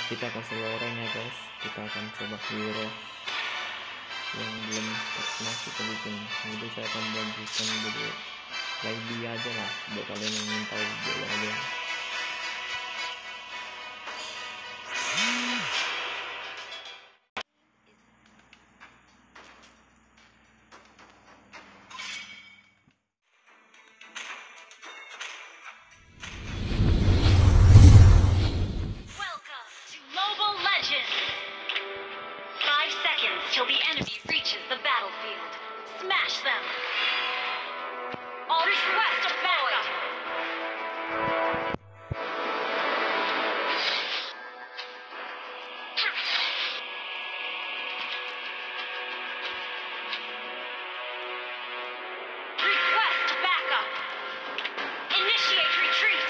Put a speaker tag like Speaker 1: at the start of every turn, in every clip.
Speaker 1: kita kasih loreng ya guys. Kita akan coba hero yang belum pernah kita bikin. Jadi saya akan bagikan video live aja lah buat kalian yang ingin tahu video aja.
Speaker 2: Till the enemy reaches the battlefield. Smash them! All request a backup! Request backup! Initiate retreat!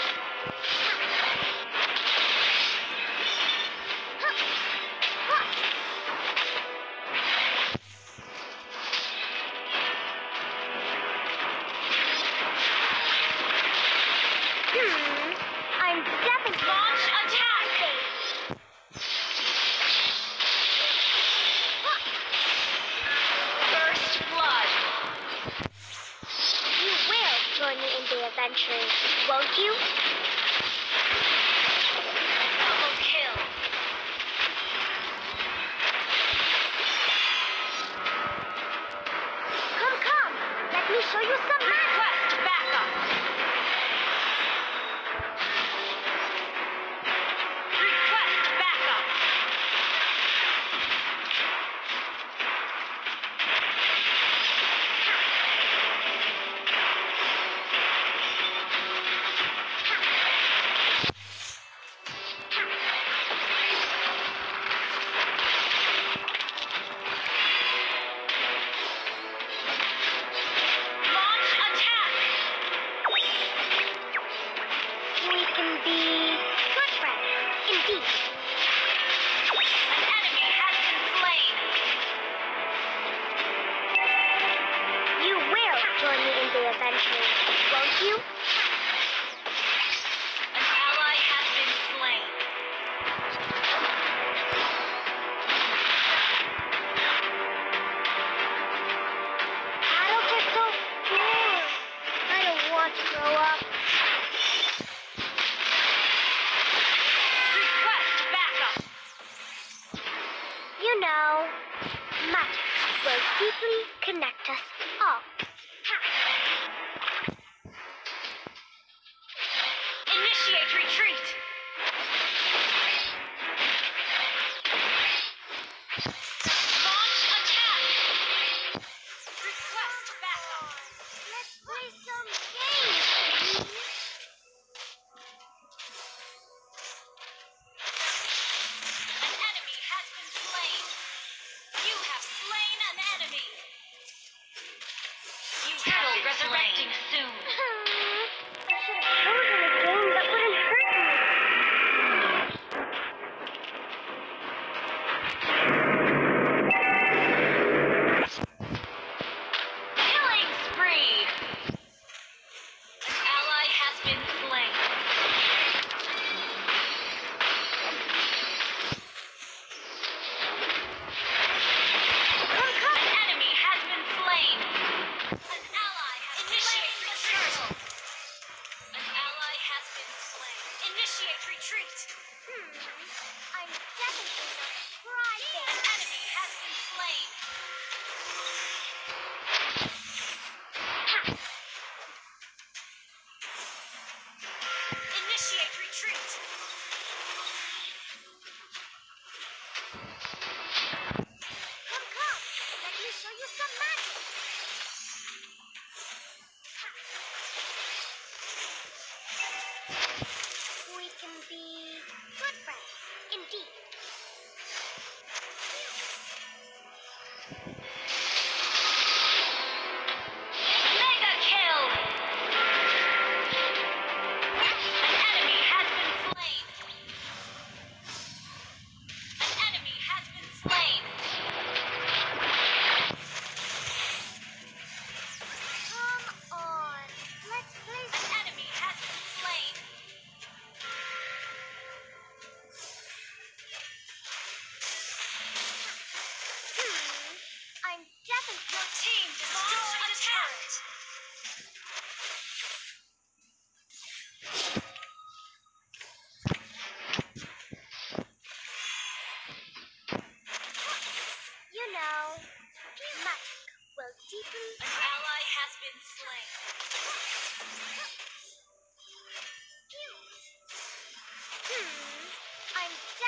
Speaker 3: I'm definitely
Speaker 2: Launch attack! First blood.
Speaker 3: You will join me in the adventure, won't you?
Speaker 2: Double kill.
Speaker 3: Come, let me show you some magic.
Speaker 2: Request backup. Request backup. Launch attack.
Speaker 3: We can be good friends, indeed.
Speaker 2: An enemy has been slain.
Speaker 3: You will join me in the adventure, won't you?
Speaker 2: An ally has been slain.
Speaker 3: Adults are so cool. I don't want to grow up.
Speaker 2: Request backup.
Speaker 3: You know, magic will deeply connect us all.
Speaker 2: Initiate retreat. Launch attack. Request backup.
Speaker 3: Let's play some games, please.
Speaker 2: An enemy has been slain. You have slain an enemy.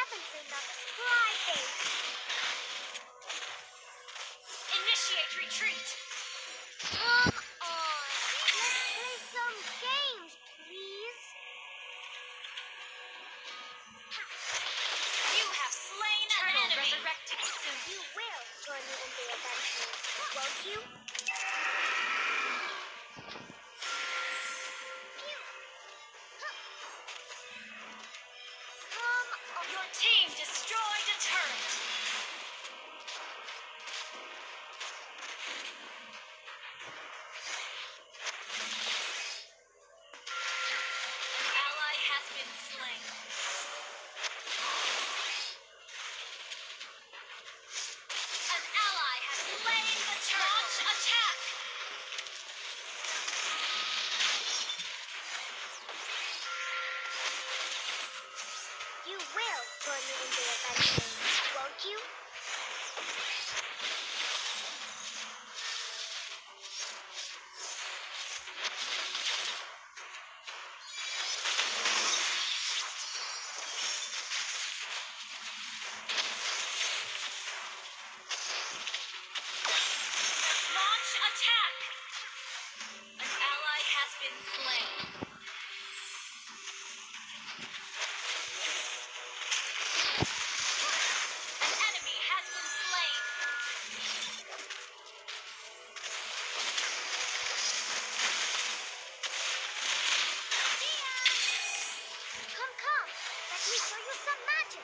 Speaker 3: definitely not a crybaby.
Speaker 2: Initiate retreat.
Speaker 3: Come on. Let's play some games, please.
Speaker 2: You have slain an enemy. Resurrecting soon.
Speaker 3: You will join me in the adventure, won't you? Come on.
Speaker 2: Your team destroyed a turret. An ally has been slain. An ally has slain the turret. Launch attack.
Speaker 3: You will join me in the adventure, won't you?
Speaker 2: Launch attack. An ally has been slain. An enemy has been slain.
Speaker 3: Come. Let me show you some magic.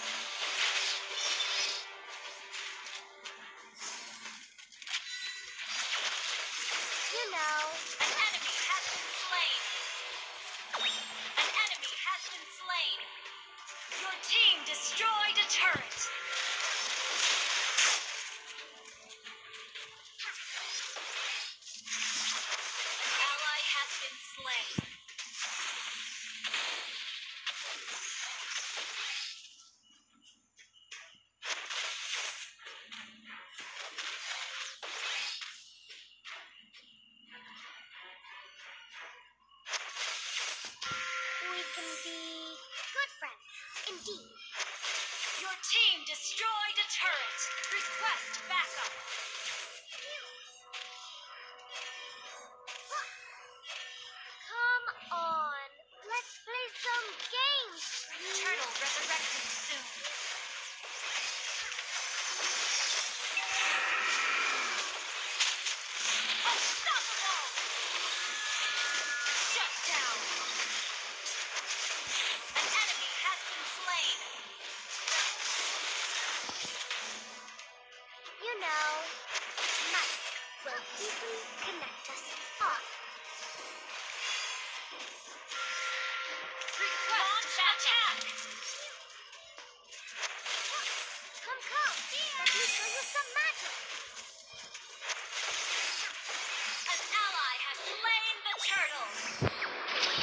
Speaker 3: You know.
Speaker 2: An enemy has been slain. An enemy has been slain. Your team destroyed a turret. An ally has been slain.
Speaker 3: We can be good friends, indeed.
Speaker 2: Your team destroyed a turret. Request backup.
Speaker 3: Come on. Let's play some games, please.
Speaker 2: Turtle resurrecting soon. Unstoppable! Shut down. An enemy has been slain.
Speaker 3: You know, magic will deeply connect us all.
Speaker 2: Request attack.
Speaker 3: Come. Let me show you some magic.
Speaker 2: An ally has slain the turtle.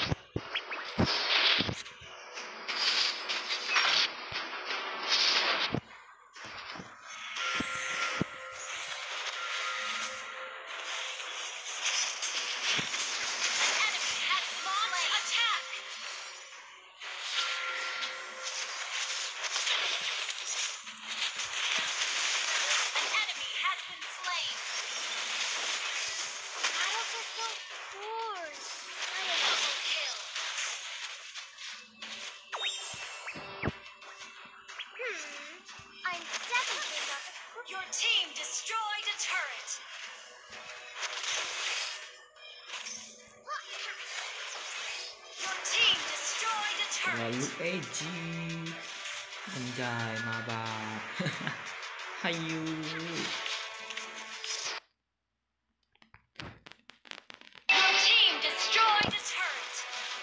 Speaker 2: An enemy has launched attack. An enemy has been slain.
Speaker 3: Battles are so boring.
Speaker 2: Double kill.
Speaker 3: I'm definitely not a cook.
Speaker 2: Your team destroyed a turret. Your team destroyed a
Speaker 1: Terlalu
Speaker 2: turret.
Speaker 1: edgy. Anjay, mabar. Hayu.
Speaker 2: Your team destroyed a turret.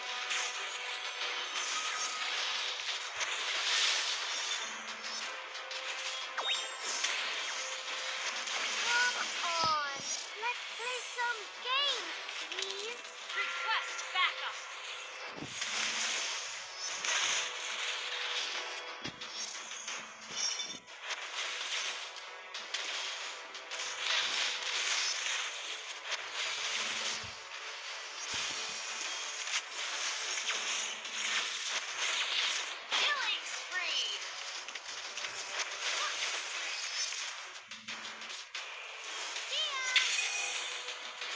Speaker 3: Come on. Let's play some games, please.
Speaker 2: Request backup.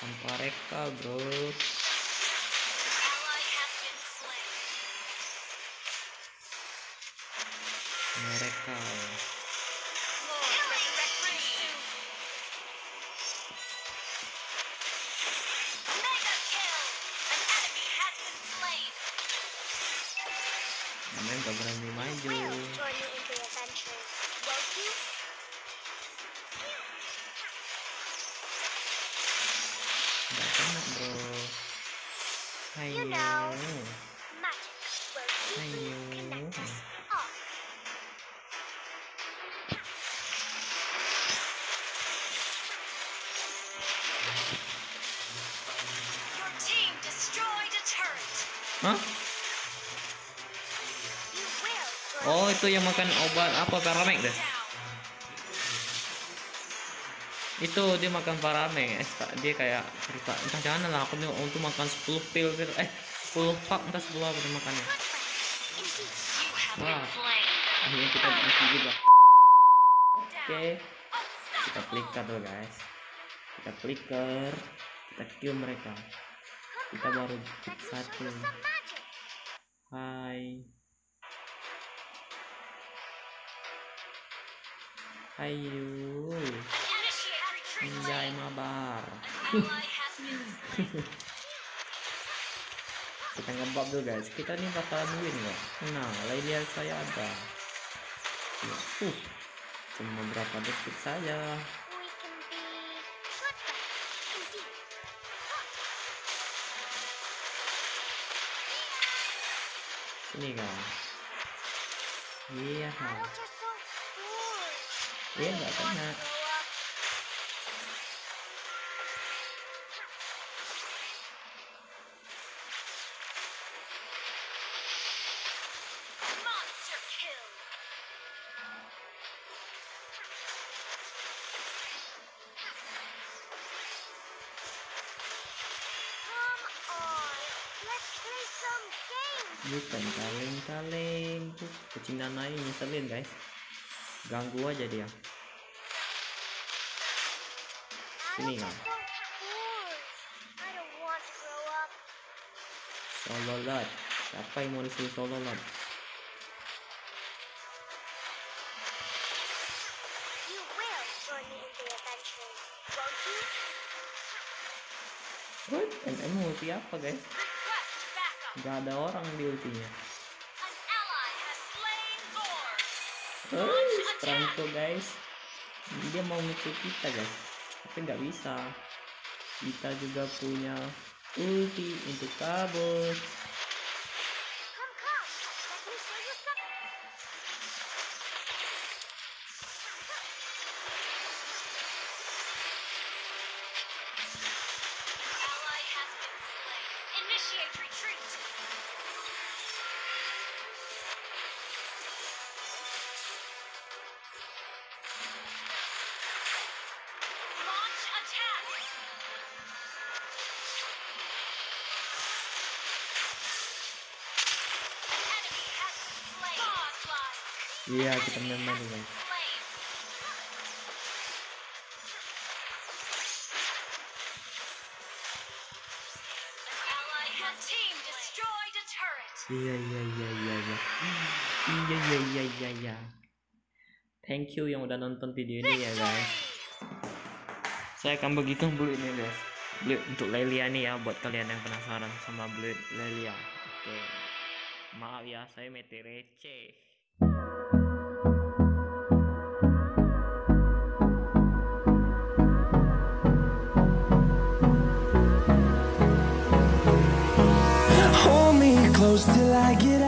Speaker 1: tanpa reka bro.
Speaker 2: Ally has been slain.
Speaker 1: Mereka
Speaker 2: Lord, resurrect me soon. Mega kill. An enemy has been slain.
Speaker 1: namanya gak berani maju.
Speaker 3: Will join me in the adventure, won't you?
Speaker 1: Gak kena bro. Hayu.
Speaker 3: You know. Magic will
Speaker 1: Hayu.
Speaker 3: deeply connect us all.
Speaker 2: Your team destroyed a turret.
Speaker 1: Hah?
Speaker 3: You will join
Speaker 1: Oh itu yang makan obat apa paramek deh.
Speaker 2: Down.
Speaker 1: Itu dia makan paramek. Dia kayak cerita entah jangan lah aku nih untuk makan 10 pil 10 pak entah 10 apa dia makannya.
Speaker 3: indeed.
Speaker 2: You have
Speaker 1: Wow.
Speaker 2: been slain.
Speaker 1: Akhirnya kita mati juga. Oke, kita flicker dulu guys. Kita flicker, kita kill mereka. Kita baru hit
Speaker 3: Let me show
Speaker 1: satu.
Speaker 3: you some magic.
Speaker 1: Hai. Ayo.
Speaker 2: Initiate retreat
Speaker 1: Anjay
Speaker 2: lane.
Speaker 1: mabar.
Speaker 2: An ally has been slain.
Speaker 1: Kita ngebab dulu guys. Kita nih bakalan win kok. Nah, Lelia saya ada. Ya, cuma berapa detik saja.
Speaker 3: We can be good friends, indeed.
Speaker 1: Sini kan. Iya.
Speaker 3: Adults are so bored.
Speaker 1: Iya nggak kena.
Speaker 3: Grow up.
Speaker 2: Monster kill.
Speaker 3: Come on, let's play some games.
Speaker 1: Bukan kaleng-kaleng. Tuh, kucing nanai nyeselin guys. Ganggu aja dia. Sini
Speaker 3: Adults
Speaker 1: kan.
Speaker 3: are so bored. I don't want to grow up.
Speaker 1: Solo lot. Siapa yang mau disuruh solo lot?
Speaker 3: You will join me in the adventure, won't you?
Speaker 1: What? MM ulti apa guys?
Speaker 2: Request backup.
Speaker 1: Gak ada orang di ultinya.
Speaker 2: An ally has slain Thor.
Speaker 1: Franco guys. Dia mau ngikut kita guys. Tapi nggak bisa. Kita juga punya ulti untuk kabur.
Speaker 3: Come, come. Let me show you something.
Speaker 2: Ally has been slain. Initiate retreat. Launch attack. An enemy has been slain. Godlike.
Speaker 1: Iya kita main-main dulu guys.
Speaker 2: Slain. An ally has team destroyed a turret.
Speaker 1: Iya. Thank you yang udah nonton video ini ya guys. Saya akan bagikan blue ini guys. Blue untuk Lelia nih ya buat kalian yang penasaran sama blue Lelia. Oke. Maaf ya saya mete receh.
Speaker 4: Hold me close till I get